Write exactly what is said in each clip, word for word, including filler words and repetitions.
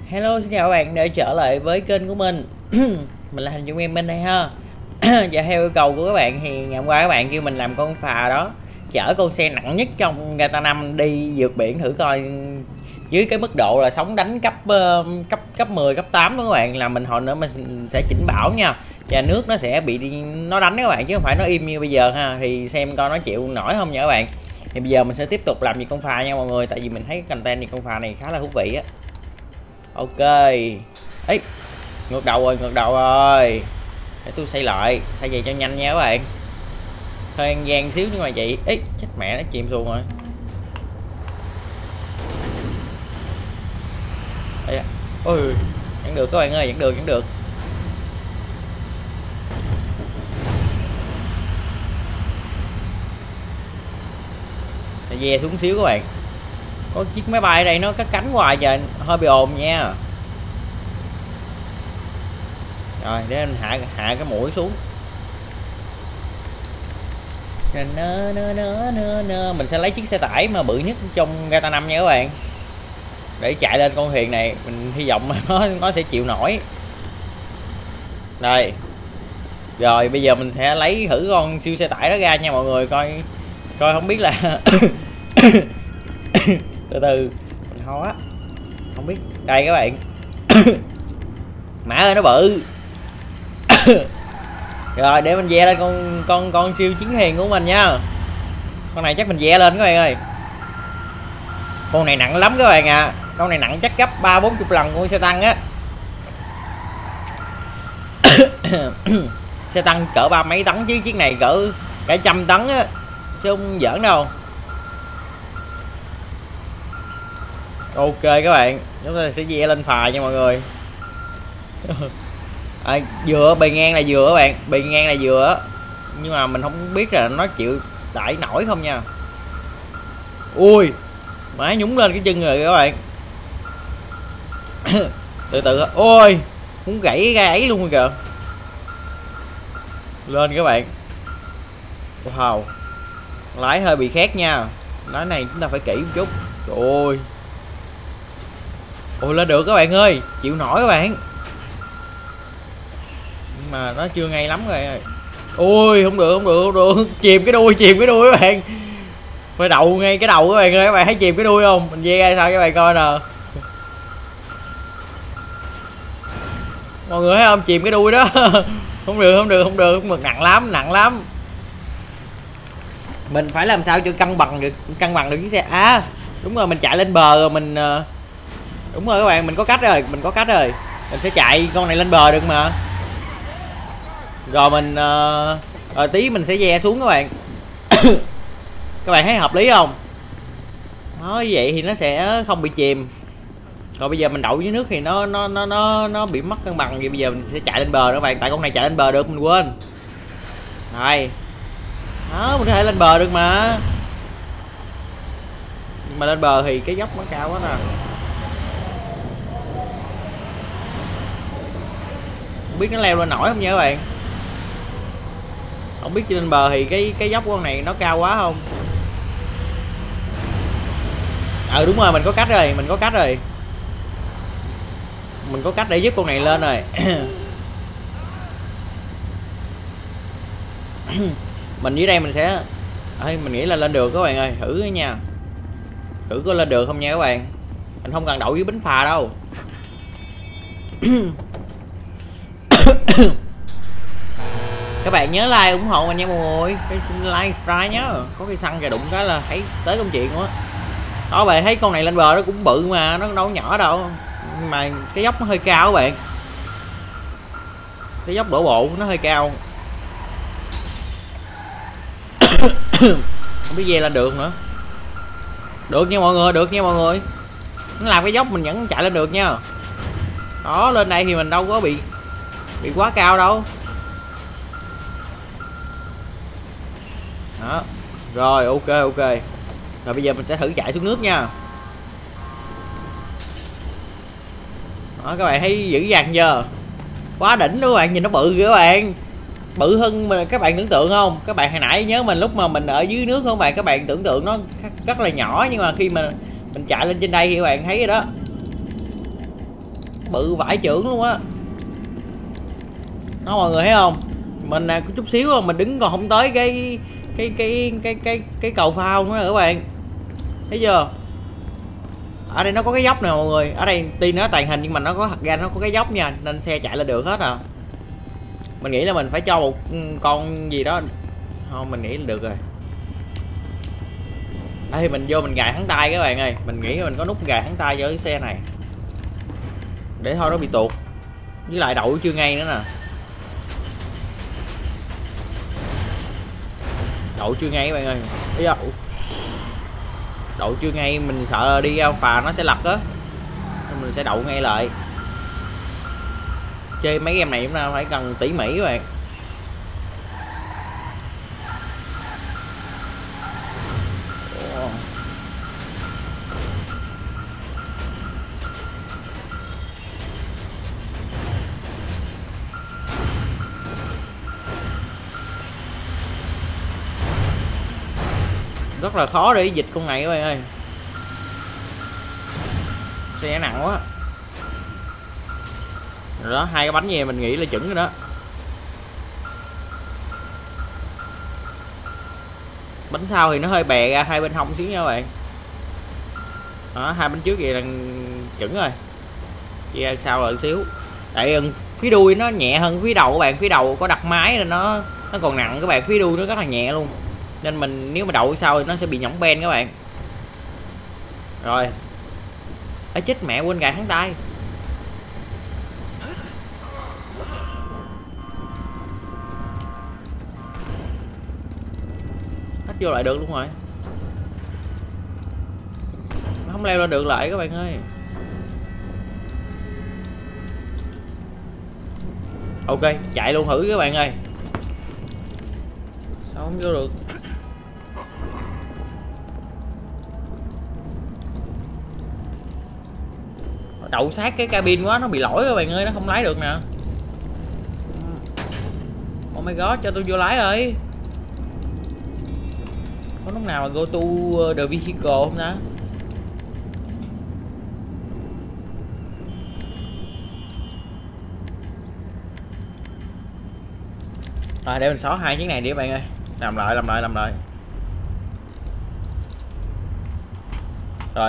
Hello, xin chào các bạn đã trở lại với kênh của mình. Mình là Thành Trung Em bên đây ha. Và theo yêu cầu của các bạn thì ngày hôm qua các bạn kêu mình làm con phà đó, chở con xe nặng nhất trong Gata năm đi vượt biển thử coi dưới cái mức độ là sóng đánh cấp uh, cấp cấp mười, cấp tám đó các bạn, là mình hồi nữa mình sẽ chỉnh bão nha. Và nước nó sẽ bị nó đánh các bạn chứ không phải nó im như bây giờ ha, thì xem coi nó chịu nổi không nha các bạn. Thì bây giờ mình sẽ tiếp tục làm gì con phà nha mọi người, tại vì mình thấy content thì con phà này khá là thú vị á. Ok. Ấy, ngược đầu rồi, ngược đầu rồi. Để tôi xây lại, xây vậy cho nhanh nha các bạn. Hơi ăn gian xíu nhưng mà vậy. Ấy, chết mẹ nó chìm xuống rồi. Đây. Ôi, vẫn được các bạn ơi, vẫn được, vẫn được. Để ve xuống xíu các bạn. Có chiếc máy bay ở đây nó cắt cánh hoài trời, hơi bị ồn nha. Rồi để anh hạ hạ cái mũi xuống. Nơ, nơ, nơ, nơ, nơ. Mình sẽ lấy chiếc xe tải mà bự nhất trong Gata năm nha các bạn, để chạy lên con thuyền này. Mình hy vọng nó nó sẽ chịu nổi. Đây. Rồi bây giờ mình sẽ lấy thử con siêu xe tải đó ra nha mọi người, coi coi không biết là từ từ mình ho á, không biết. Đây các bạn. Mã ơi nó bự. Rồi để mình ve lên con con con siêu chiến thuyền của mình nha. Con này chắc mình ve lên các bạn ơi. Con này nặng lắm các bạn à. Con này nặng chắc gấp ba bốn chục lần con xe tăng á. Xe tăng cỡ ba mấy tấn chứ chiếc này cỡ cả trăm tấn á, chứ không giỡn đâu. Ok các bạn, chúng ta sẽ ve lên phà nha mọi người. À, dừa bề ngang là dừa các bạn, bề ngang là dừa, nhưng mà mình không biết là nó chịu tải nổi không nha. Ui má, nhúng lên cái chân rồi các bạn. Từ từ. Ôi muốn gãy cái gai ấy luôn rồi kìa. Lên các bạn. Wow, lái hơi bị khét nha, lái này chúng ta phải kỹ một chút. Trời ơi. Ôi lên được các bạn ơi, chịu nổi các bạn, mà nó chưa ngay lắm rồi. Ui không được, không được, không được. Chìm cái đuôi, chìm cái đuôi các bạn, phải đậu ngay cái đầu các bạn ơi. Các bạn thấy chìm cái đuôi không? Mình ve ra sao các bạn coi nè. Mọi người thấy không, chìm cái đuôi đó. Không được, không được, không được, không được, nặng lắm, nặng lắm. Mình phải làm sao cho cân bằng được, cân bằng được chiếc xe. À đúng rồi, mình chạy lên bờ rồi mình. Đúng rồi các bạn, mình có cách rồi, mình có cách rồi. Mình sẽ chạy con này lên bờ được mà. Rồi mình uh, rồi tí mình sẽ ve xuống các bạn. Các bạn thấy hợp lý không? Đó, như vậy thì nó sẽ không bị chìm. Rồi bây giờ mình đậu dưới nước thì nó nó nó nó nó bị mất cân bằng. Vậy bây giờ mình sẽ chạy lên bờ các bạn, tại con này chạy lên bờ được, mình quên. Rồi. Đó, mình có thể lên bờ được mà. Nhưng mà lên bờ thì cái dốc nó cao quá nè. Không biết nó leo lên nổi không nha các bạn. Không biết trên bờ thì cái cái dốc con này nó cao quá không. Ờ à, đúng rồi, mình có cách rồi, mình có cách rồi. Mình có cách để giúp con này lên rồi. Mình dưới đây mình sẽ ơi, mình nghĩ là lên được các bạn ơi, thử nha. Thử có lên được không nha các bạn. Mình không cần đậu dưới bến phà đâu. Các bạn nhớ like ủng hộ mình nha mọi người. Cái like subscribe nhá. Có cái xăng kìa, đụng cái là thấy tới công chuyện quá. Đó bạn thấy con này lên bờ nó cũng bự mà, nó đâu nhỏ đâu. Mà cái dốc nó hơi cao các bạn. Cái dốc đổ bộ nó hơi cao. Không biết ve lên được nữa. Được nha mọi người, được nha mọi người. Nó làm cái dốc mình vẫn chạy lên được nha. Đó, lên đây thì mình đâu có bị bị quá cao đâu. Đó. Rồi ok ok. Rồi bây giờ mình sẽ thử chạy xuống nước nha. Đó, các bạn thấy dữ dằn chưa? Quá đỉnh luôn các bạn, nhìn nó bự kìa các bạn. Bự hơn mà các bạn tưởng tượng không? Các bạn hồi nãy nhớ mình lúc mà mình ở dưới nước không bạn? Các bạn tưởng tượng nó rất là nhỏ, nhưng mà khi mà mình chạy lên trên đây thì các bạn thấy rồi đó. bự vãi chưởng luôn á. Đó mọi người thấy không, mình là có chút xíu rồi mình đứng còn không tới cái cái cái cái cái cái cầu phao nữa nè các bạn, thấy chưa? Ở đây nó có cái dốc nè mọi người, ở đây tuy nó tàn hình nhưng mà nó có thật ra nó có cái dốc nha, nên xe chạy lên được hết à. Mình nghĩ là mình phải cho một con gì đó, không mình nghĩ là được rồi. Đây mình vô mình gài thắng tay các bạn ơi, mình nghĩ mình có nút gài thắng tay cho cái xe này để thôi nó bị tuột, với lại đậu chưa ngay nữa nè, đậu chưa ngay các bạn ơi. Ây da, đậu chưa ngay, mình sợ đi ra phà nó sẽ lật á, nên mình sẽ đậu ngay lại. Chơi mấy game này chúng ta phải cần tỉ mỉ các bạn. Rất là khó để dịch con này các bạn ơi, xe nặng quá. Rồi đó, hai cái bánh về mình nghĩ là chuẩn rồi đó. Bánh sau thì nó hơi bè ra hai bên hông xíu nha các bạn. Đó, hai bánh trước vậy là chuẩn rồi, chia sau là xíu. Tại phía đuôi nó nhẹ hơn phía đầu các bạn, phía đầu có đặt máy nên nó nó còn nặng các bạn, phía đuôi nó rất là nhẹ luôn, nên mình nếu mà đậu sau thì nó sẽ bị nhõng ben các bạn. Rồi ấy chết mẹ, quên gài thắng tay. Hết vô lại được luôn rồi, nó không leo lên được lại các bạn ơi. Ok chạy luôn thử các bạn ơi, sao không vô được. Đậu sát cái cabin quá, nó bị lỗi các bạn ơi, nó không lái được nè. Oh my god, cho tôi vô lái rồi. Có lúc nào mà go to the vehicle không đó? Rồi để mình xóa hai chiếc này đi các bạn ơi. Làm lại, làm lại, làm lại. Rồi.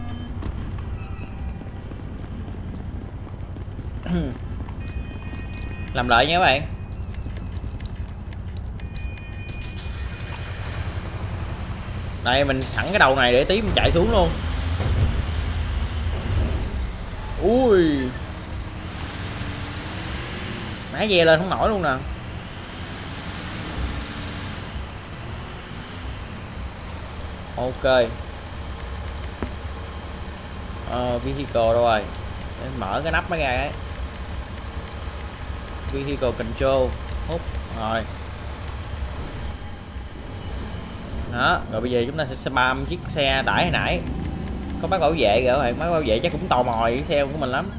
Làm lại nha các bạn. Đây mình thẳng cái đầu này để tí mình chạy xuống luôn. Ui. Mã ve lên không nổi luôn nè. Ok. Ờ, vehicle đâu rồi? Để mở cái nắp mới ra ấy. Vehicle control. Hút. Rồi. Đó, rồi bây giờ chúng ta sẽ spam chiếc xe tải hồi nãy. Có bác bảo vệ kìa các bạn, bác bảo vệ chắc cũng tò mò cái xe của mình lắm.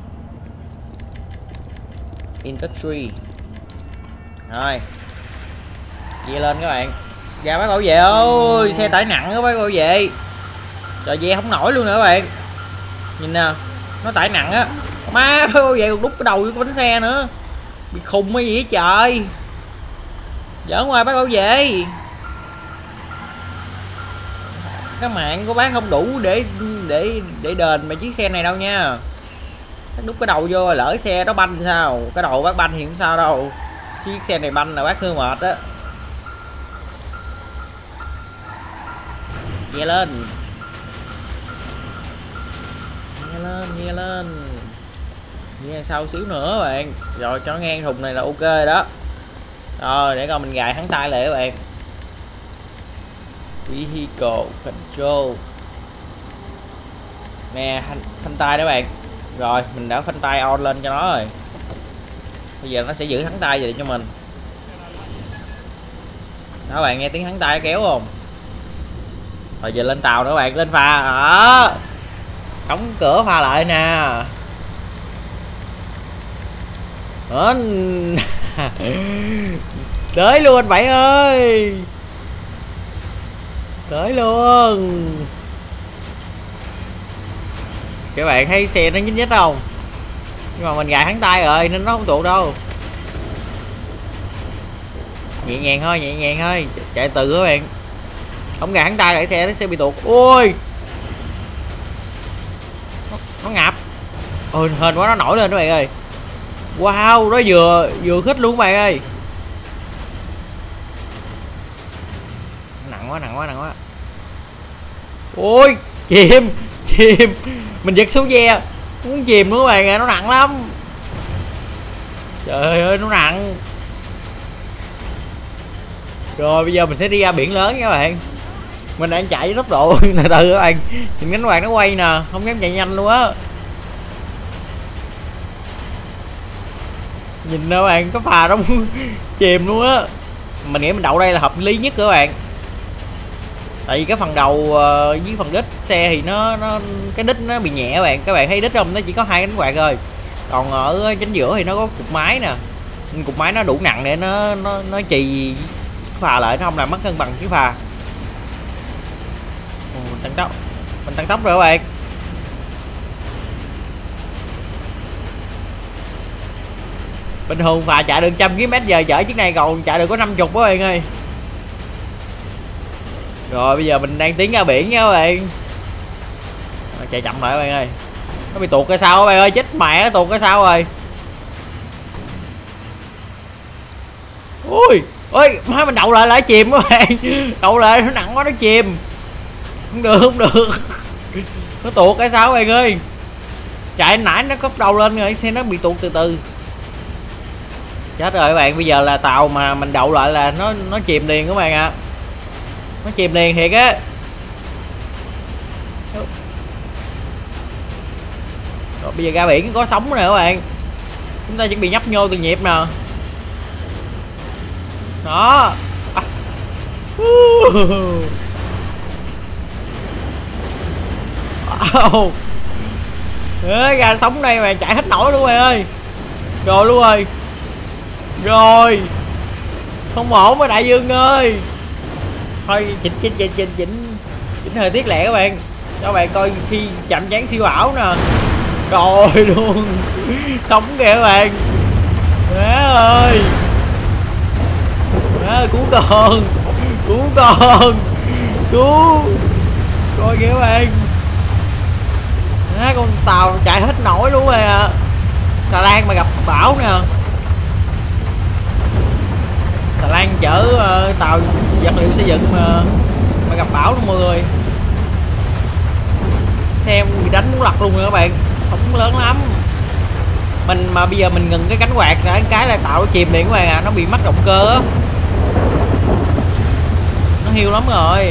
Industry. Rồi. Ve lên các bạn. Ra bác bảo vệ ơi, xe tải nặng đó bác bảo vệ. Trời, ve không nổi luôn nữa các bạn. Nhìn nè, nó tải nặng á. Má, bác bảo vệ còn đút cái đầu vô cái bánh xe nữa. Bị khùng hay gì vậy trời. Giỡn ngoài bác bảo vệ. Cái mạng của bác không đủ để để để đền mà chiếc xe này đâu nha. Bác đút cái đầu vô rồi lỡ xe đó banh sao? Cái đầu bác banh thì không sao đâu. Chiếc xe này banh là bác hơi mệt á. Ve lên. Ve lên, ve lên. Ve sau xíu nữa bạn. Rồi cho ngang thùng này là ok rồi đó. Rồi để coi mình gài thắng tay lại các bạn. Vehicle control. Nè, phanh tay đó bạn. Rồi mình đã phanh tay on lên cho nó rồi. Bây giờ nó sẽ giữ thắng tay vậy cho mình. Đó bạn, nghe tiếng thắng tay kéo không? Rồi giờ lên tàu nữa bạn, lên phà. Đó, đóng cửa phà lại nè. Đó. Tới luôn anh Bảy ơi. Tới luôn. Các bạn thấy xe nó nhích nhích không? Nhưng mà mình gài hắn tay rồi nên nó không tuột đâu. Nhẹ nhàng thôi, nhẹ nhàng thôi, chạy từ các bạn. Không gài hắn tay lại xe nó sẽ bị tuột. Ôi nó, nó ngập. Ôi hên quá, nó nổi lên các bạn ơi. Wow, nó vừa vừa khích luôn các bạn ơi. Nặng quá, nặng quá, nặng quá. Ôi chìm, chìm. Mình giật xuống ve muốn chìm nữa các bạn à, nó nặng lắm. Trời ơi nó nặng. Rồi bây giờ mình sẽ đi ra biển lớn nha các bạn. Mình đang chạy với tốc độ từ từ các bạn. Nhìn cánh quạt nó quay nè, không dám chạy nhanh luôn á. Nhìn nè các bạn, có phà nó chìm luôn á. Mình nghĩ mình đậu đây là hợp lý nhất các bạn. Tại vì cái phần đầu uh, với phần đít xe thì nó nó cái đít nó bị nhẹ các bạn. Các bạn thấy đít không, nó chỉ có hai cánh quạt thôi. Còn ở chính giữa thì nó có cục máy nè. Cục máy nó đủ nặng để nó nó nó chì phà lại, nó không làm mất cân bằng cái phà. Ồ, mình tăng tốc, mình tăng tốc rồi các bạn. Bình thường phà chạy được trăm ki lô mét giờ, chở chiếc này còn chạy được có năm mươi các bạn ơi. Rồi bây giờ mình đang tiến ra biển nha các bạn. Chạy chậm lại các bạn ơi. Nó bị tuột cái sao các bạn ơi, chết mẹ nó tuột cái sao rồi. Ui ôi má, mình đậu lại lại chìm các bạn. Đậu lại nó nặng quá nó chìm. Không được, không được. Nó tuột cái sao các bạn ơi. Chạy nãy nó cốc đầu lên rồi, xe nó bị tuột từ từ. Chết rồi các bạn, bây giờ là tàu mà mình đậu lại là nó nó chìm liền các bạn ạ. À. Nó chìm liền thiệt á. Rồi bây giờ ra biển có sóng nè các bạn. Chúng ta chuẩn bị nhấp nhô từng nhịp nè. Đó. À. Wow. Đấy, ra sóng đây mà chạy hết nổi luôn bạn ơi. Rồi luôn rồi. Rồi. Không ổn với đại dương ơi. Thôi chỉnh chỉnh chỉnh chỉnh chỉnh chỉnh thời tiết lẹ các bạn. Cho các bạn coi khi chạm trán siêu ảo nè. Rồi luôn. Sống kìa các bạn. Má ơi. Má ơi, cứu con. Cứu con. Cứu. Coi kìa các bạn. Má, con tàu chạy hết nổi luôn rồi à. Xà lan mà gặp bão nè. Xà lan chở uh, tàu vật liệu xây dựng mà mà gặp bão luôn mọi người. Xe bị đánh muốn lật luôn rồi các bạn. Sóng lớn lắm. Mình mà bây giờ mình ngừng cái cánh quạt là cái là tạo chìm liền các bạn à, nó bị mất động cơ á. Nó hiu lắm rồi.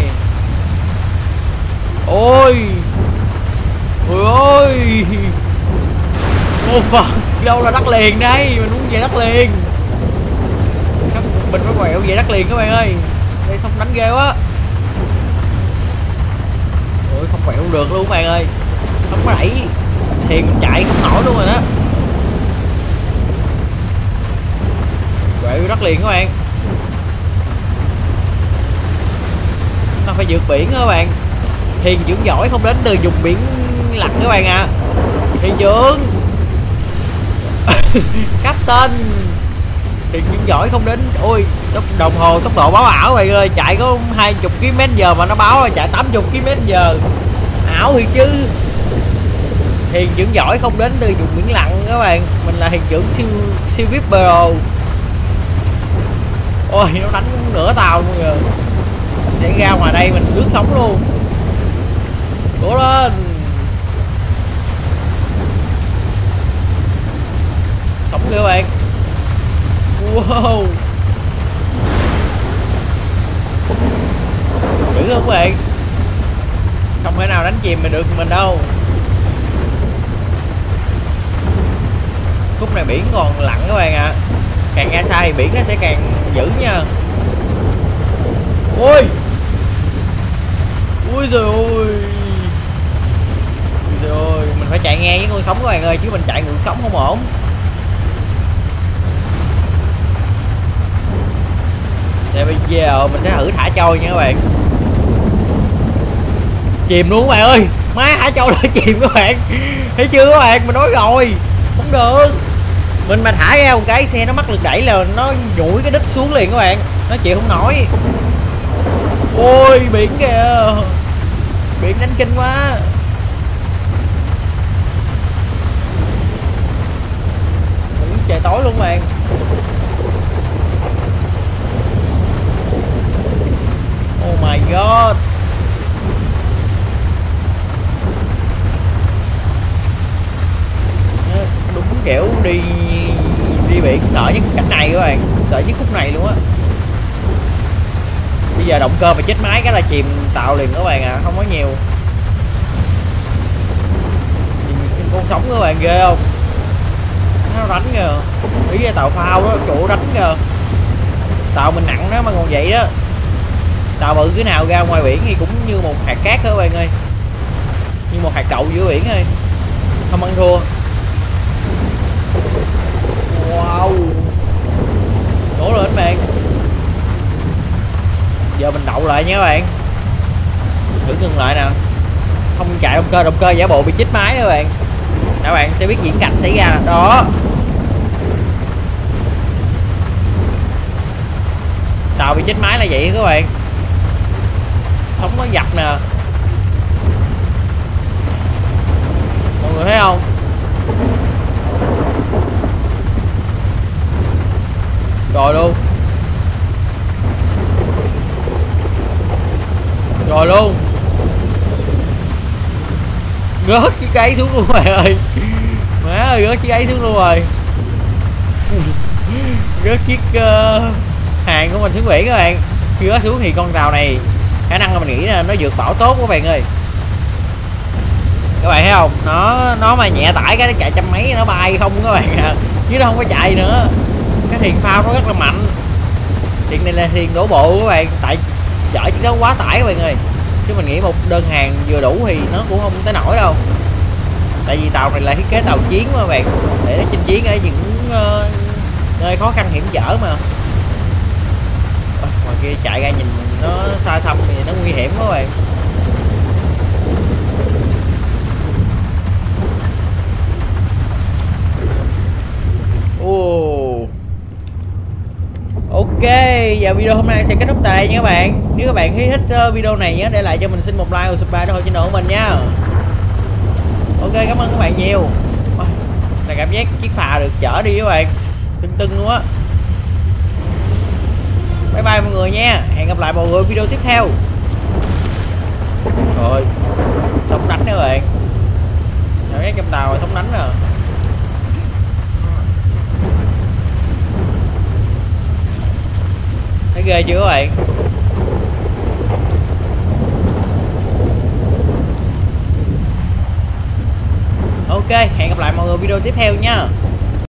Ôi. Ôi ôi. Ô Phật, đâu là đất liền đây, mình muốn về đất liền. Mình phải quẹo về đất liền các bạn ơi. Đây sóng đánh ghê quá. Ôi không quẹo được luôn các bạn ơi. Không có đẩy thì mình chạy không nổi luôn rồi đó. Quẹo vô đất liền các bạn. Nó phải vượt biển các bạn. Thuyền trưởng giỏi không đến từ vùng biển lặng các bạn ạ. À. Thuyền trưởng Captain thuyền trưởng giỏi không đến. Ôi đồng hồ tốc độ báo ảo bạn ơi, chạy có hai mươi ki lô mét giờ mà nó báo là chạy tám mươi ki lô mét giờ. Ảo thì chứ. Thuyền trưởng giỏi không đến từ vùng biển lặng các bạn. Mình là thuyền trưởng siêu siêu vê i pê Pro. Ôi nó đánh nửa tàu luôn rồi. Sẽ ra ngoài đây mình lướt sóng luôn. Cố lên. Sóng kìa các bạn. Wow. Dữ không các bạn. Không thể nào đánh chìm mình được mình đâu. Khúc này biển còn lặng các bạn ạ. À. Càng ra xa thì biển nó sẽ càng dữ nha. Ôi. Ui giời ơi. Ui giời ơi. Mình phải chạy ngang với con sóng các bạn ơi, chứ mình chạy ngược sóng không ổn. Thì bây giờ mình sẽ thử thả trôi nha các bạn. Chìm luôn các bạn ơi. Má thả trôi lại chìm các bạn. Thấy chưa các bạn, mình nói rồi. Không được, mình mà thả ra một cái xe nó mất lực đẩy là nó nhủi cái đít xuống liền các bạn, nó chịu không nổi. Ôi biển kìa, biển đánh kinh quá. Biển trời tối luôn bạn. Oh my god. Đúng kiểu đi đi biển sợ nhất cảnh này các bạn, sợ nhất khúc này luôn á. Bây giờ động cơ mà chết máy cái là chìm tàu liền các bạn à, không có nhiều. Nhìn con sóng các bạn ghê không, nó đánh kìa, ý ra tàu phao đó, chỗ đánh kìa. Tàu mình nặng đó mà còn vậy đó, tàu bự cái nào ra ngoài biển thì cũng như một hạt cát đó các bạn ơi, như một hạt đậu giữa biển thôi, không ăn thua. Wow, đổ lên các bạn. Giờ mình đậu lại nha các bạn, thử ngừng lại nè, không chạy động cơ, động cơ giả bộ bị chết máy đó các bạn. Các bạn sẽ biết diễn cảnh xảy ra đó. Tàu bị chết máy là vậy các bạn, sóng nó dập nè, mọi người thấy không? Rồi luôn, rồi luôn, rớt chiếc gáy xuống luôn bạn ơi. Má ơi, rớt chiếc gáy xuống luôn rồi. Rớt chiếc uh, hàng của mình xuống biển các bạn. Khi rớt xuống thì con tàu này khả năng là mình nghĩ là nó vượt bão tốt các bạn ơi. Các bạn thấy không, nó nó mà nhẹ tải cái nó chạy trăm mấy nó bay không các bạn à, chứ nó không có chạy nữa. Cái thuyền phao nó rất là mạnh, thuyền này là thuyền đổ bộ các bạn, tại chở chiếc đó quá tải các bạn ơi, chứ mình nghĩ một đơn hàng vừa đủ thì nó cũng không tới nổi đâu. Tại vì tàu này là thiết kế tàu chiến mà các bạn, để nó chinh chiến ở những uh, nơi khó khăn hiểm trở mà. Ôi, ngoài kia chạy ra nhìn nó xa xăm thì nó nguy hiểm quá các bạn. Oh. Ok, giờ video hôm nay sẽ kết thúc tại đây nha các bạn. Nếu các bạn thấy thích video này nhớ để lại cho mình xin một like và subscribe để ủng hộ channel của mình nha. Ok, cảm ơn các bạn nhiều. Ôi, là cảm giác chiếc phà được chở đi các bạn, tưng tưng luôn á. Bye bye mọi người nha, hẹn gặp lại mọi người video tiếp theo. Rồi, sóng đánh nữa các bạn, cảm giác trong tàu là sóng đánh nè. Thấy ghê chưa các bạn? Ok, hẹn gặp lại mọi người video tiếp theo nha.